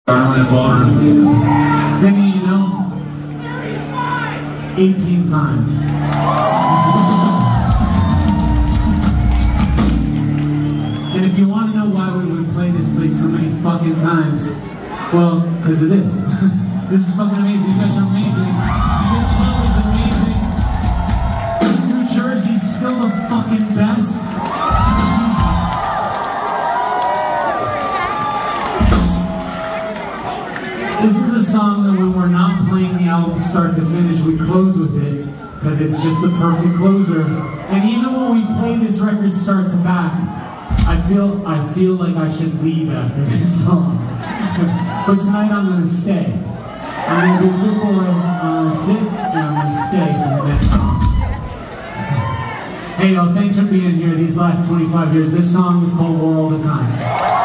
Starlight Bar. Denny, you know, 18 times. And if you want to know why we would play this place so many fucking times, well, because of this. This is fucking amazing. You guys are amazing. This club is amazing. New Jersey's still the fucking best. This is a song that when we're not playing the album start to finish, we close with it, because it's just the perfect closer. And even when we play this record start to back, I feel like I should leave after this song. But tonight I'm going to stay. I'm going to be a good boy, I'm going to sit, and I'm going to stay for the next song. Hey y'all, thanks for being here these last 25 years. This song is called War All the Time.